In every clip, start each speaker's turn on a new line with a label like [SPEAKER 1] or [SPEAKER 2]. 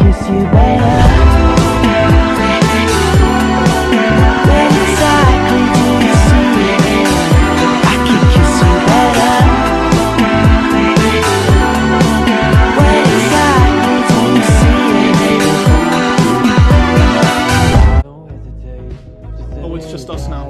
[SPEAKER 1] kiss you better? When exactly do you see it? I can kiss you better. When exactly do you see it?
[SPEAKER 2] Oh, it's just us now.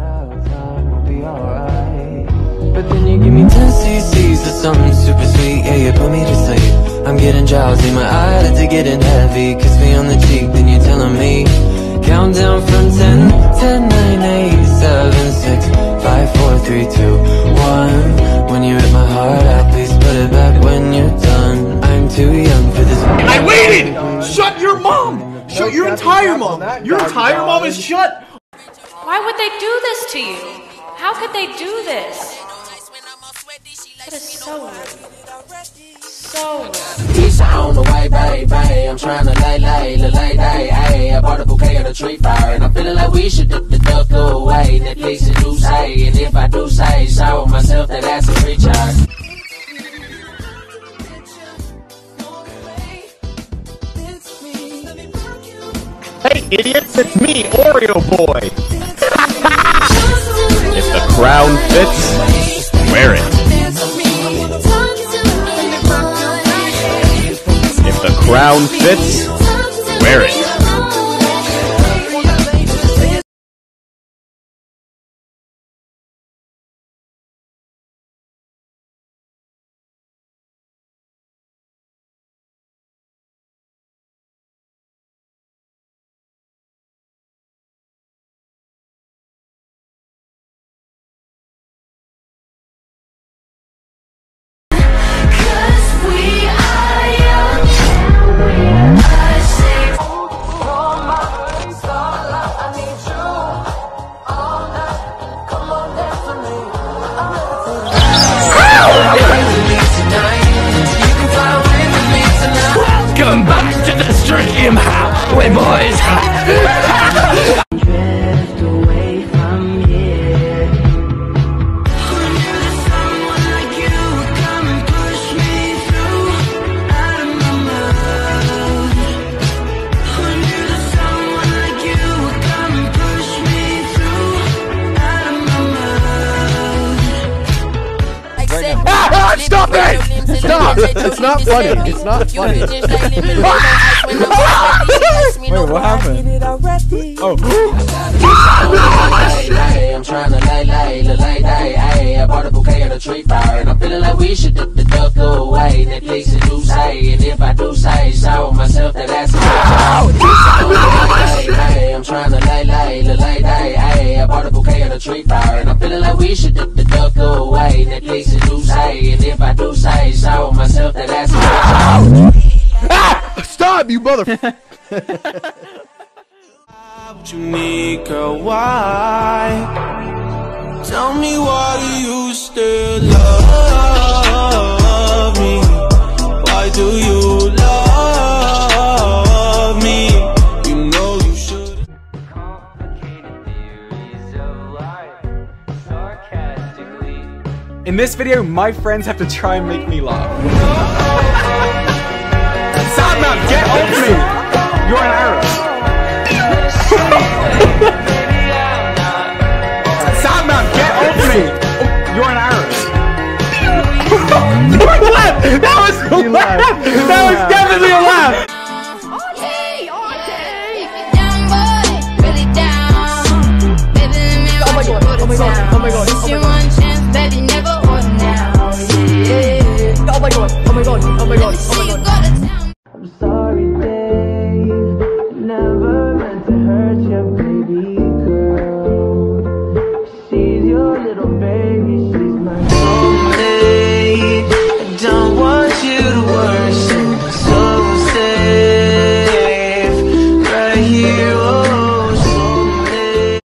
[SPEAKER 3] But then you give me 10 cc's of something super sweet. Yeah, you put me to sleep. I'm getting drowsy, my eyelids are getting heavy. Kiss me on the cheek, then you're telling me. Countdown from 10, 10, 9, 8, 7, 6, 5, 4, 3, 2, 1. When you rip my heart out, please put it back when you're done. I'm too young for this.
[SPEAKER 2] I waited! Shut your mom! Shut your entire mom! Your entire mom is shut!
[SPEAKER 4] Why would they do this to you? How could they do this? That is so rude. So rude.
[SPEAKER 3] He's on the way, baby. I'm trying to lay, ay. I bought a bouquet of the tree fire, and I'm feeling like we should dip the duck away. Netflix and do say, and if I do say so myself, that that's a recharge.
[SPEAKER 2] Hey, idiots, it's me, Oreo Boy! If the crown fits, wear it. If the crown fits, wear it.
[SPEAKER 3] Welcome back to the stream, halfway boys.
[SPEAKER 1] Drift away from here. Who knew that someone like you would come and push me through out of my mouth? Who knew that someone like you would come and push me through out of my mouth?
[SPEAKER 2] Stop it! Stop! It's not funny. It's not funny.
[SPEAKER 5] Wait, what happened?
[SPEAKER 2] Oh.
[SPEAKER 3] I'm trying to lay, ay. I bought a bouquet of the tree fire, and I'm feeling like we should dip the duck away. Netflix and do say, and if I do say so myself, that that's a I'm trying to lay, ay. I bought a bouquet of the tree fire, and I'm feeling like we should dip the duck away. Netflix and do say, and if I do say so myself, that that's
[SPEAKER 2] Stop, you mother...
[SPEAKER 3] What you need, girl, why? Tell me why do you still love me? Why do you love me? You know you should. Complicated theories of life, sarcastically.
[SPEAKER 5] In this video, my friends have to try and make me laugh. Sadman, get off me! You're an arrow. Sadman, get off me! You're an arrow. That was a laugh! That was definitely a laugh!
[SPEAKER 4] Oh my god, oh my god, oh my god. It's your one chance, baby, never or now. Yeah.
[SPEAKER 5] Oh my god, oh my god, oh my god, oh my god.
[SPEAKER 1] I'm sorry, Dave. Never meant to hurt you, baby girl. She's your little baby, she's my soulmate. I don't want you to worry, she's so safe right here, oh soulmate.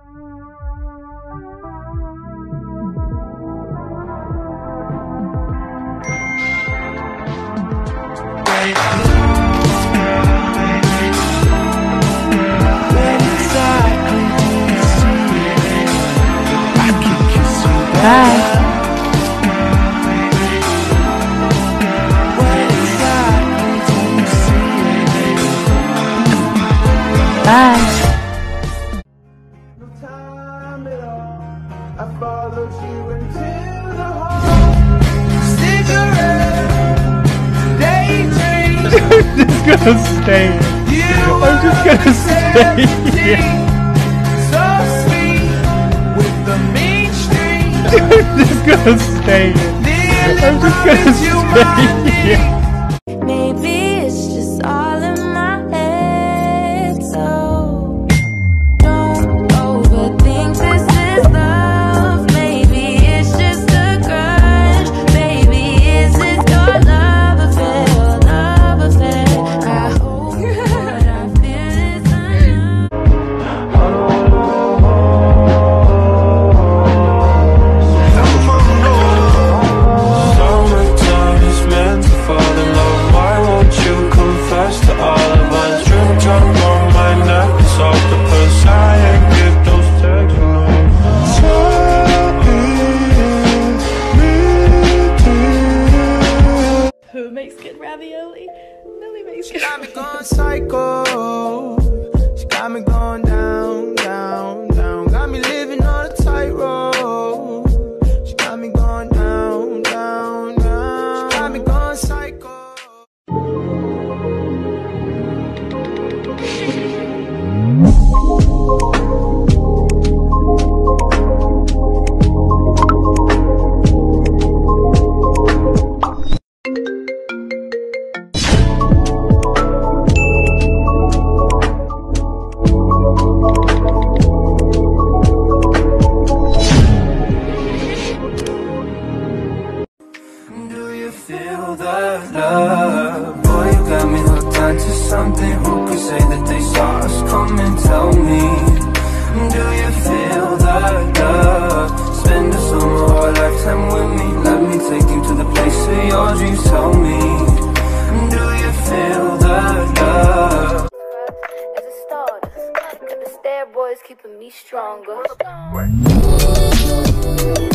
[SPEAKER 1] Bye.
[SPEAKER 5] Bye.
[SPEAKER 1] I followed you into the hall. Cigarette, daydream.
[SPEAKER 5] I'm just gonna stay. I'm just gonna stay here.
[SPEAKER 1] So sweet with the mean street.
[SPEAKER 5] I'm just gonna stay here. I'm just gonna stay here.
[SPEAKER 6] Maybe it's just all in my head, so don't overthink this is love. Maybe it's just a grudge. Baby, is this your love affair? Love affair? I hope what I feel is enough.
[SPEAKER 7] Summertime is meant to fall in love. Why won't you confess to all of us? Drip drop on my neck, it's octopus. I ain't get those texts
[SPEAKER 4] Who makes good ravioli? Lily makes good
[SPEAKER 1] Got me going psycho. She got me going down, down, down. Got me living on a tightrope. She got me going down, down, down. She got me going psycho.
[SPEAKER 7] Do you feel that love? Boy, you got me hooked onto something. Who could say that they saw us? Come and tell me. Do you feel that love? Spend a summer or a lifetime with me. Let me take you to the place of your dreams. Tell me. Do you feel that love?
[SPEAKER 6] As a stardust, got the steroids keeping me stronger.